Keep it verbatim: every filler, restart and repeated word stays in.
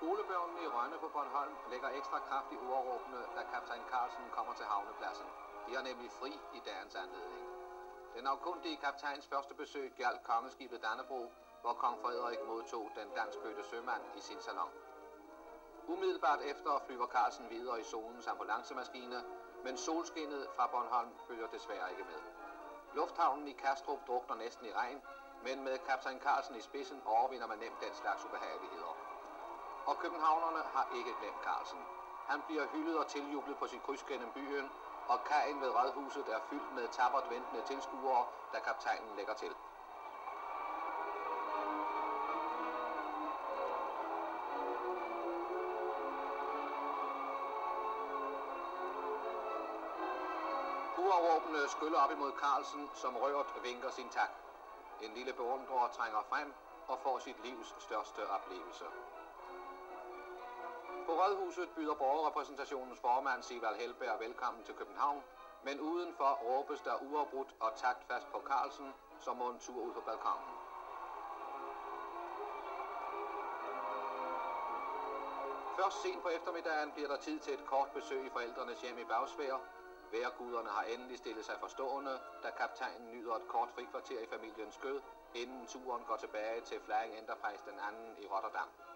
Skolebørnene i Rønne på Bornholm lægger ekstra kraft i ordråbene, da kaptajn Carlsen kommer til havnepladsen. De har nemlig fri i dagens anledning. Den afkundige kaptajns første besøg gjaldt kongeskibet Dannebrog, hvor kong Frederik modtog den danskfødte sømand i sin salon. Umiddelbart efter flyver Carlsen videre i zonens ambulancemaskine, men solskinnet fra Bornholm følger desværre ikke med. Lufthavnen i Kastrup drukner næsten i regn, men med kaptajn Carlsen i spidsen overvinder man nemt den slags ubehageligheder. Og københavnerne har ikke glemt Carlsen. Han bliver hyldet og tiljublet på sit kryds gennem byen, og kajen ved Rådhuset er fyldt med tappert ventende tilskuere, da kaptajnen lægger til. Hurråbene skyller op imod Carlsen, som rørt vinker sin tak. En lille beundrer trænger frem og får sit livs største oplevelse. På Rådhuset byder borgerrepræsentationens formand Sigvald Helberg velkommen til København, men udenfor råbes der uafbrudt og taktfast på Carlsen, som må en tur ud på balkonen. Først sent på eftermiddagen bliver der tid til et kort besøg i forældrenes hjem i Bagsvær. Vejrguderne har endelig stillet sig forstående, da kaptajnen nyder et kort frikvarter i familiens skød, inden turen går tilbage til Flying Enterprise den anden i Rotterdam.